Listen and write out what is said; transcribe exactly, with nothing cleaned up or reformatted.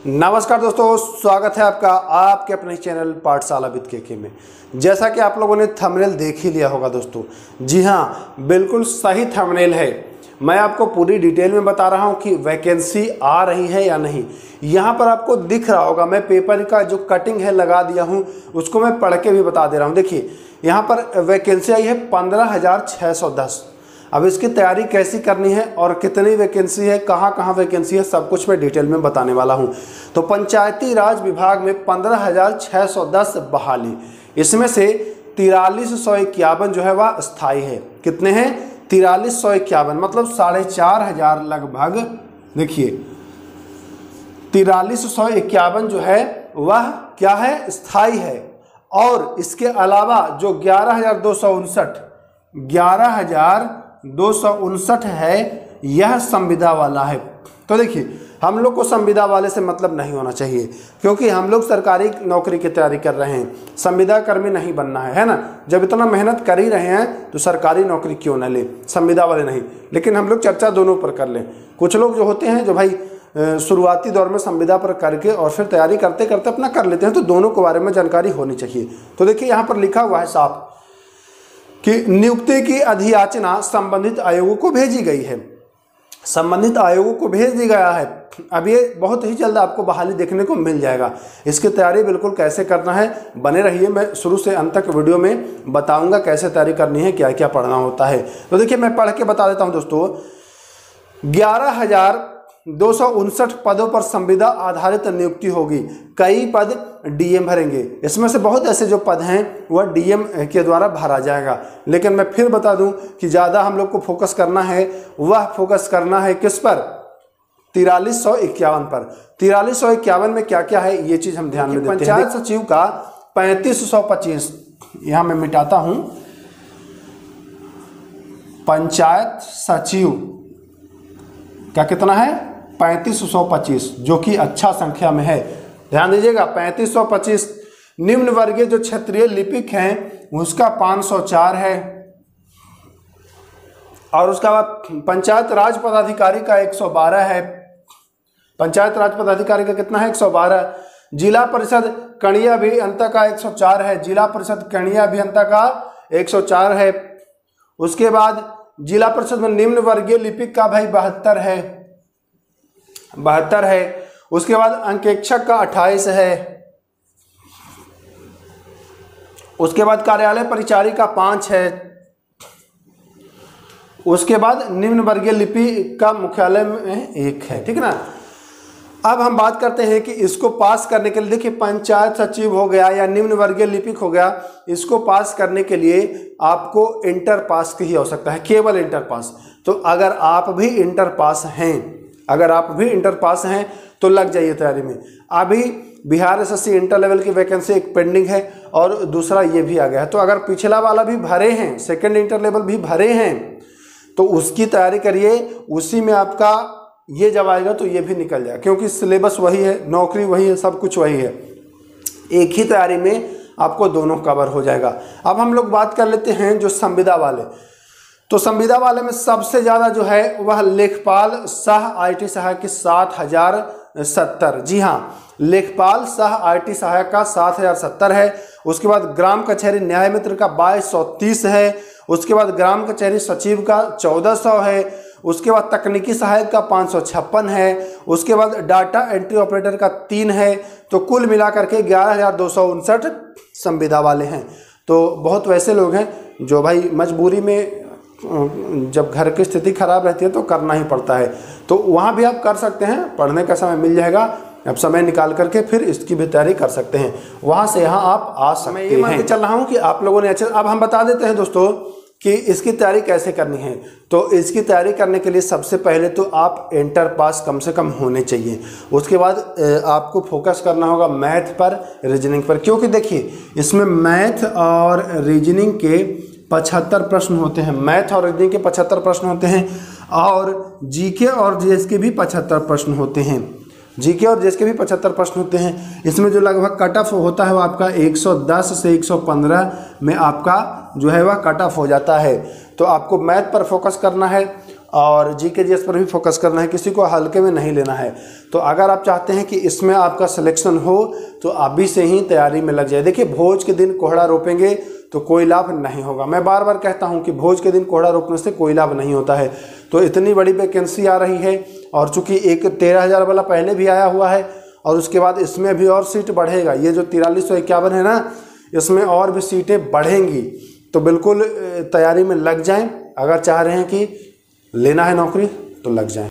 नमस्कार दोस्तों, स्वागत है आपका आपके अपने चैनल पाठशाला विद केके में। जैसा कि आप लोगों ने थंबनेल देख ही लिया होगा दोस्तों, जी हाँ, बिल्कुल सही थंबनेल है। मैं आपको पूरी डिटेल में बता रहा हूं कि वैकेंसी आ रही है या नहीं। यहाँ पर आपको दिख रहा होगा, मैं पेपर का जो कटिंग है लगा दिया हूँ, उसको मैं पढ़ के भी बता दे रहा हूँ। देखिए यहाँ पर वैकेंसी आई है पंद्रह हज़ार छः सौ दस। अब इसकी तैयारी कैसी करनी है और कितनी वैकेंसी है, कहाँ कहाँ वैकेंसी है, सब कुछ मैं डिटेल में बताने वाला हूँ। तो पंचायती राज विभाग में पंद्रह हज़ार छः सौ दस बहाली, इसमें से तिरालीस सौ इक्यावन जो है वह स्थायी है। कितने हैं? तिरालीस सौ इक्यावन, मतलब साढ़े चार हजार लगभग। देखिए तिरालीस सौ इक्यावन जो है वह क्या है? स्थायी है। और इसके अलावा जो ग्यारह हजार दो सौ उनसठ ग्यारह हजार दो सौ उनसठ है, यह संविदा वाला है। तो देखिए हम लोग को संविदा वाले से मतलब नहीं होना चाहिए, क्योंकि हम लोग सरकारी नौकरी की तैयारी कर रहे हैं, संविदा कर्मी नहीं बनना है, है ना। जब इतना मेहनत कर ही रहे हैं तो सरकारी नौकरी क्यों ना ले, संविदा वाले नहीं। लेकिन हम लोग चर्चा दोनों पर कर लें। कुछ लोग जो होते हैं जो भाई शुरुआती दौर में संविदा पर करके और फिर तैयारी करते करते अपना कर लेते हैं, तो दोनों के बारे में जानकारी होनी चाहिए। तो देखिए यहाँ पर लिखा हुआ है साफ कि नियुक्ति की अधियाचना संबंधित आयोगों को भेजी गई है। संबंधित आयोगों को भेज दी गया है। अब ये बहुत ही जल्द आपको बहाली देखने को मिल जाएगा। इसकी तैयारी बिल्कुल कैसे करना है, बने रहिए। मैं शुरू से अंत तक वीडियो में बताऊंगा कैसे तैयारी करनी है, क्या क्या पढ़ना होता है। तो देखिए मैं पढ़ के बता देता हूं दोस्तों। ग्यारह हजार दो सौ उनसठ पदों पर संविदा आधारित नियुक्ति होगी। कई पद डीएम भरेंगे। इसमें से बहुत ऐसे जो पद हैं वह डीएम के द्वारा भरा जाएगा। लेकिन मैं फिर बता दूं कि ज़्यादा हम लोग को फोकस करना है, वह फोकस करना है किस पर? तिरालीस सौ इक्यावन पर। तिरालीस सौ इक्यावन में क्या क्या है ये चीज़ हम ध्यान में देते हैं। पंचायत सचिव का पैंतीस सौ पच्चीस, यहाँ मैं मिटाता हूँ। पंचायत सचिव का कितना है? पैंतीस सौ पच्चीस, जो कि अच्छा संख्या में है। ध्यान दीजिएगा, पैंतीस सौ पच्चीस। निम्न वर्गीय जो क्षेत्रीय लिपिक हैं उसका पाँच सौ चार है। और उसका बाद पंचायत राज पदाधिकारी का एक सौ बारह है। पंचायत राज पदाधिकारी का कितना है? एक सौ बारह। जिला परिषद कणिया अभियंता का एक सौ चार है। जिला परिषद कणिया अभियंता का एक सौ चार है। उसके बाद जिला परिषद में निम्न वर्गीय लिपिक का भाई बहत्तर है, बहत्तर है। उसके बाद अंकेक्षक का अट्ठाईस है। उसके बाद कार्यालय परिचारी का पाँच है। उसके बाद निम्न वर्गीय लिपि का मुख्यालय में एक है। ठीक है ना। अब हम बात करते हैं कि इसको पास करने के लिए, देखिए पंचायत सचिव हो गया या निम्न वर्गीय लिपिक हो गया, इसको पास करने के लिए आपको इंटर पास की ही आवश्यकता है, केवल इंटर पास। तो अगर आप भी इंटर पास हैं, अगर आप भी इंटर पास हैं तो लग जाइए तैयारी में। अभी बिहार एसएससी इंटर लेवल की वैकेंसी एक पेंडिंग है और दूसरा ये भी आ गया है। तो अगर पिछला वाला भी भरे हैं, सेकेंड इंटर लेवल भी भरे हैं, तो उसकी तैयारी करिए। उसी में आपका ये जब आएगा तो ये भी निकल जाएगा, क्योंकि सिलेबस वही है, नौकरी वही है, सब कुछ वही है। एक ही तैयारी में आपको दोनों कवर हो जाएगा। अब हम लोग बात कर लेते हैं जो संविदा वाले। तो संविदा वाले में सबसे ज़्यादा जो है वह लेखपाल सह आईटी सहायक की सात हजार सत्तर। जी हाँ, लेखपाल सह आईटी सहायक का सात हजार सत्तर है। उसके बाद ग्राम कचहरी न्याय मित्र का बाईस सौ तीस है। उसके बाद ग्राम कचहरी सचिव का चौदह सौ है। उसके बाद तकनीकी सहायक का पाँच सौ छप्पन है। उसके बाद डाटा एंट्री ऑपरेटर का तीन है। तो कुल मिलाकर के ग्यारह हजार दो सौ उनसठ संविदा वाले हैं। तो बहुत वैसे लोग हैं जो भाई मजबूरी में, जब घर की स्थिति खराब रहती है तो करना ही पड़ता है, तो वहाँ भी आप कर सकते हैं। पढ़ने का समय मिल जाएगा, अब समय निकाल करके फिर इसकी भी तैयारी कर सकते हैं। वहाँ से यहाँ आप आ सकते हैं। मैं ये मान के चल रहा हूँ कि आप लोगों ने अच्छे। अब हम बता देते हैं दोस्तों कि इसकी तैयारी कैसे करनी है। तो इसकी तैयारी करने के लिए सबसे पहले तो आप इंटर पास कम से कम होने चाहिए। उसके बाद आपको फोकस करना होगा मैथ पर, रीजनिंग पर, क्योंकि देखिए इसमें मैथ और रीजनिंग के पचहत्तर प्रश्न होते हैं। मैथ और रीजनिंग के पचहत्तर प्रश्न होते हैं और जीके और जीएस के भी पचहत्तर प्रश्न होते हैं। जीके और जीएस के भी पचहत्तर प्रश्न होते हैं। इसमें जो लगभग कट ऑफ होता है वो आपका एक सौ दस से एक सौ पंद्रह में आपका जो है वह कट ऑफ हो जाता है। तो आपको मैथ पर फोकस करना है। और जी के जी एस पर भी फोकस करना है, किसी को हल्के में नहीं लेना है। तो अगर आप चाहते हैं कि इसमें आपका सिलेक्शन हो तो अभी से ही तैयारी में लग जाए। देखिए भोज के दिन कोहड़ा रोपेंगे तो कोई लाभ नहीं होगा। मैं बार बार कहता हूं कि भोज के दिन कोहड़ा रोपने से कोई लाभ नहीं होता है। तो इतनी बड़ी वैकेंसी आ रही है और चूंकि एक तेरह हज़ार वाला पहले भी आया हुआ है और उसके बाद इसमें भी और सीट बढ़ेगा। ये जो तिरालीस सौ इक्यावन है ना, इसमें और भी सीटें बढ़ेंगी। तो बिल्कुल तैयारी में लग जाएं। अगर चाह रहे हैं कि लेना है नौकरी तो लग जाएं।